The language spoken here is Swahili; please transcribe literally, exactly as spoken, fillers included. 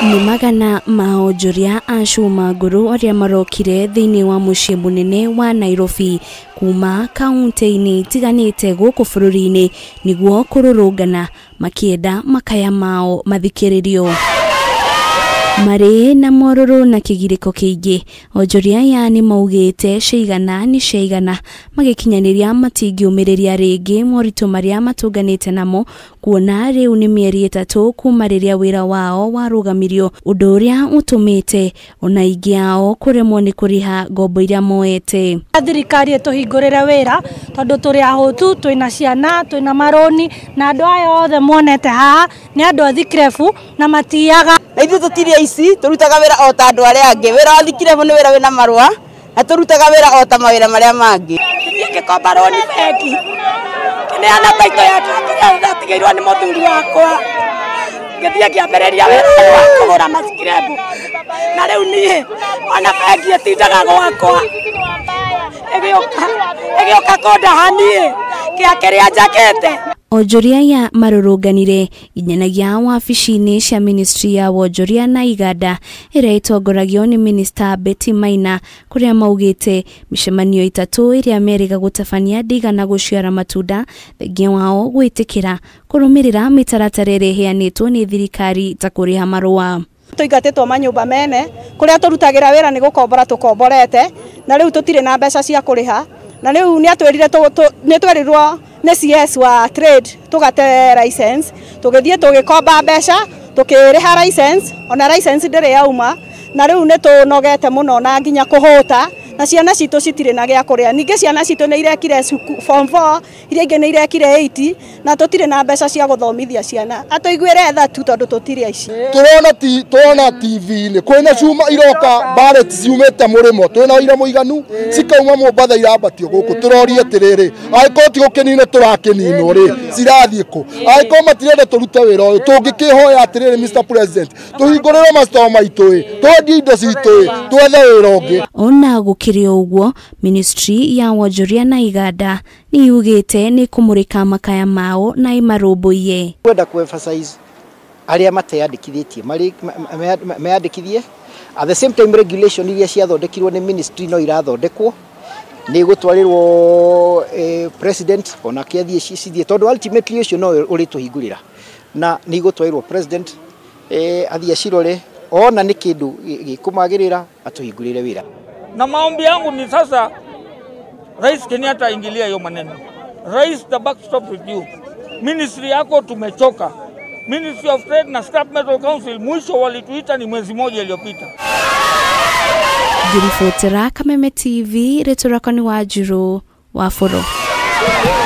Ni magana maonjoria a cuma ngũrũ arĩa marokire thĩinĩ wa mũciĩ mũnene wa Nairobi kuma kaunti-inĩ itiganĩte gũkũ bũrũri-inĩ nĩguo kũrũrũngana makĩenda makaya mao mathikĩrĩrio. Marĩ na mororo na kĩgirĩko kĩingĩ, onjoria aya nĩ maugĩte ciigana nĩ ciigana magĩkinyanĩria matingĩũmĩrĩria rĩngĩ moritũ marĩa matũnganĩte namo, kuona rĩu nĩ mĩeri ĩtatũ kuma rĩrĩa wĩra wao warũgamirio, ũndũ ũrĩa ũtũmĩte ona aingĩ ao kũremwo nĩ kũrĩha ngombo iria moete. Thirikari ĩtũhingũrĩre wĩra tondũ tũrĩ ahũtu, twĩna ciana, twĩna marũni, na andũ aya othe muonete haha nĩ andũ athikĩrĩbu na matiaga. Na ithuĩ tũtirĩ aici, tũrutaga wĩra o ta andũ arĩa angĩ. Wĩra wa thikĩrĩbu nĩ wĩra wĩna marũa, na tũrutaga wĩra o ta mawĩra marĩa mangĩ. Thiĩ ngĩkomba rũni bengi, kĩneana taito ya kĩrĩa ndatigĩirwo nĩ mũthuri wakwa, ngĩthiĩ ngĩambĩrĩria wĩra wa kũgũra mathikĩrĩbu, na rĩu niĩ ona bengi ĩtindaga gwakwa ĩgĩũka ĩgĩũka kũndaha niĩ kĩa kĩrĩa njakĩte. Onjoria aya marũrũnganire inyanagia wabici-inĩ cia ministry ya wonjoria na iganda ĩrĩa ĩtongoragio nĩ Minister Betty Maina, kũrĩa maugĩte mĩcemanio itatũ ĩrĩa merĩga gũtabania ndigana gũciara matunda thengia wao gwĩtĩkĩra kũrũmĩrĩra mĩtaratara ĩrĩa ĩheanĩtwo nĩ thirikari ta kũrĩha marũa. Tũingatĩtwo manyũmba mene kũrĩa tũrutagĩra wĩra nĩ gũkombora tũkomborete, na rĩu tũtirĩ na mbeca cia kũrĩha, na rĩu nĩ atwĩrire nĩ twerirwo nĩ C S wa trade tugate license, tugĩthiĩ tũgĩkomba mbeca tũkĩrĩha license, ona license ndĩrĩ yauma, na rĩu nĩ tũnogete mũno na nginya kũhũta, na ciana citũ citirĩ na gĩa kũrĩa. Ningĩ ciana citũ nĩ irekire form four, iria ingĩ nĩ irekire eight, na tũtirĩ na mbeca cia gũthomithia ciana. Atũiguĩre tha tu tondũ tũtirĩ aici. Tũrona ti tũrona T V-inĩ kwĩna cuma iroka ballot ciumĩte mũrĩmo, twĩna ũira mũiganu cikauma Mombatha irambatio gũkũ. Tũroria atĩrĩrĩ, angĩkorwo ti gũkĩninwo tũrakĩninwo rĩ, cirathiĩ kũ? Angĩkorwo matirenda tũrute wĩra ũyũ, tũngĩkĩhoya atĩrĩrĩ Mister President, tũhingũrĩrwo mastoo maitũ, twendie indo citũ, twethe wĩra ũngĩ. Ona gũkĩrĩ ũguo, ministry ya wonjoria na iganda nĩ yugĩte nĩ kũmũrĩka makaya mao na imarũmbũiye. Kwenda ku-emphasize arĩa mateyandĩkithĩtie meyandĩkithie. At the same time, regulation iria ciathondekirwo nĩ ministry no irathondekwo, nĩ gũtwarĩrwo president ona kĩathiĩ cithie, tondũ ultimately ũcio no ũrĩtũhingũrĩra, na nĩ gũtwarĩrwo president athiĩ acirore ona nĩ kĩndũ gĩkũmagĩrĩra atũhingũrĩre wĩra. Na maombi yangu ni sasa Rais Kenyatta ingilia hiyo maneno. Rais, the buck stop with you. Ministry yako tumechoka. Ministry of Trade na Scrap Metal Council mwisho walituita ni mwezi moja iliyopita. Ngiribotera Kameme T V, Retoraka ni Wanjiru wa Foro.